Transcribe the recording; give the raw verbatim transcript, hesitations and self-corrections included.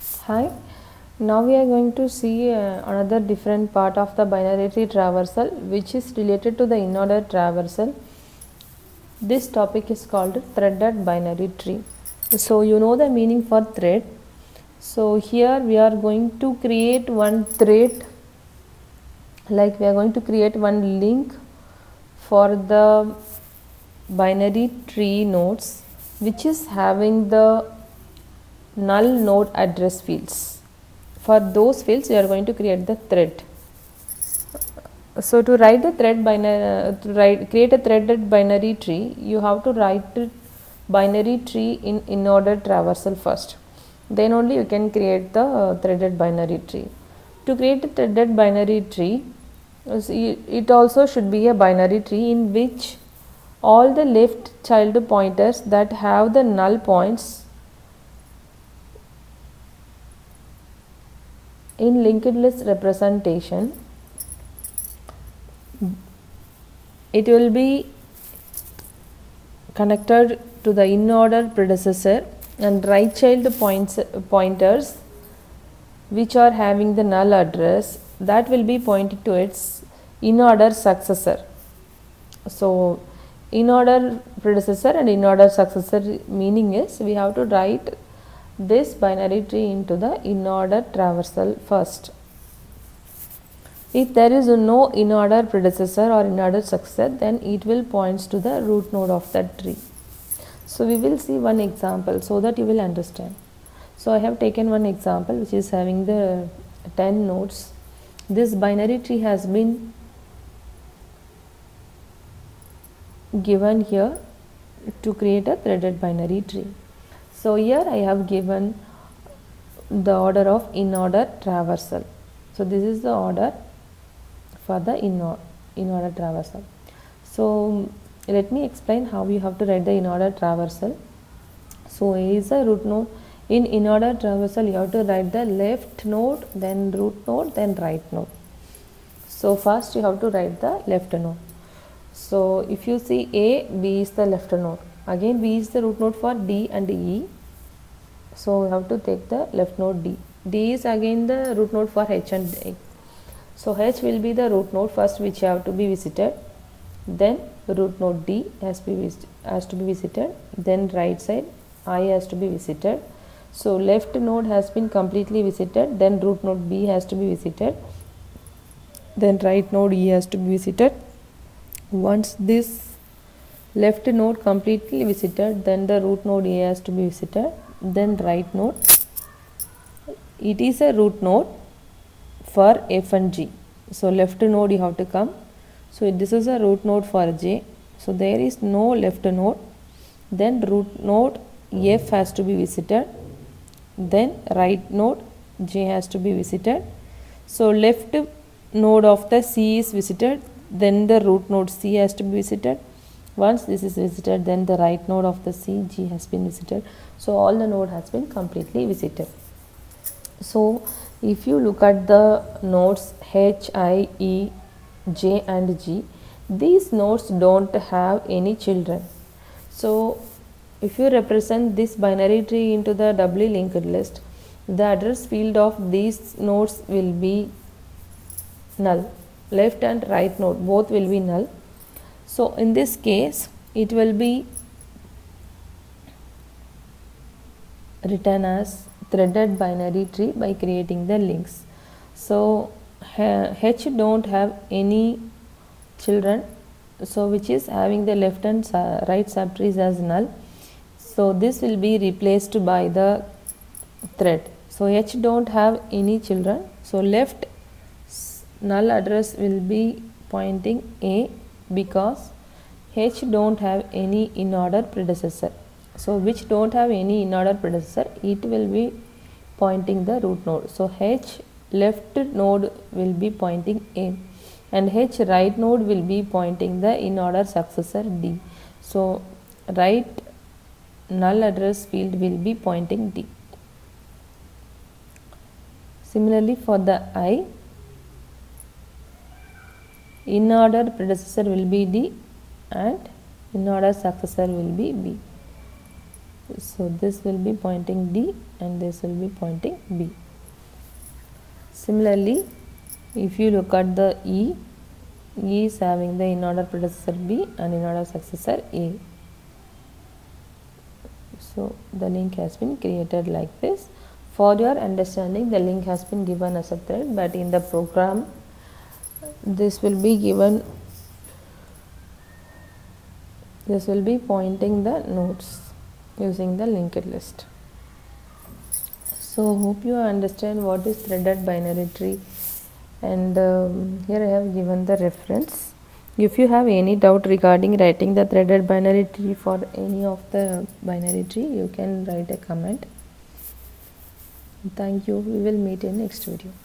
Hi, now we are going to see uh, another different part of the binary tree traversal which is related to the in-order traversal. This topic is called threaded binary tree. So you know the meaning for thread. So here we are going to create one thread, like we are going to create one link for the binary tree nodes which is having the null node address fields. For those fields we are going to create the thread. So to write the thread binary, to write, create a threaded binary tree, you have to write binary tree in in order traversal first. Then only you can create the uh, threaded binary tree. To create a threaded binary tree, it also should be a binary tree in which all the left child pointers that have the null points in linked list representation, it will be connected to the in order predecessor, and right child points pointers which are having the null address that will be pointing to its in order successor. So in order predecessor and in order successor meaning is we have to write this binary tree into the in order traversal first. If there is no in order predecessor or in order successor, then it will points to the root node of that tree. So we will see one example so that you will understand. So I have taken one example which is having the ten nodes. This binary tree has been given here to create a threaded binary tree. So here I have given the order of in order traversal. So this is the order for the in, or, in order traversal. So let me explain how you have to write the in order traversal. So A is a root node. In in order traversal you have to write the left node, then root node, then right node. So first you have to write the left node. So if you see A, B is the left node. Again B is the root node for D and E. So we have to take the left node D. D is again the root node for H and A. So H will be the root node first which have to be visited. Then root node D has to be has to be visited. Then right side I has to be visited. So left node has been completely visited. Then root node B has to be visited. Then right node E has to be visited. Once this left node completely visited, then the root node A has to be visited. Then right node, it is a root node for F and G. So left node you have to come. So this is a root node for J. So there is no left node. Then root node F has to be visited. Then right node J has to be visited. So left node of the C is visited. Then the root node C has to be visited. Once this is visited, then the right node of the C, G has been visited. So all the node has been completely visited. So if you look at the nodes H, I, E, J and G, these nodes don't have any children. So if you represent this binary tree into the doubly linked list, the address field of these nodes will be null. Left and right node both will be null. So in this case it will be written as threaded binary tree by creating the links. So H don't have any children, so which is having the left and right subtrees as null. So this will be replaced by the thread. So H don't have any children, so left null address will be pointing A because H don't have any in order predecessor. So which don't have any in order predecessor, it will be pointing the root node. So H left node will be pointing A and H right node will be pointing the in order successor D. So right null address field will be pointing D. Similarly for the I, in order predecessor will be D and in order successor will be B. So this will be pointing D and this will be pointing B. Similarly, if you look at the E, E is having the in-order predecessor B and in-order successor A. So the link has been created like this. For your understanding, the link has been given as a thread, but in the program this will be given, this will be pointing the nodes using the linked list. So hope you understand what is threaded binary tree, and um, here I have given the reference. If you have any doubt regarding writing the threaded binary tree for any of the binary tree, you can write a comment. Thank you. We will meet in next video.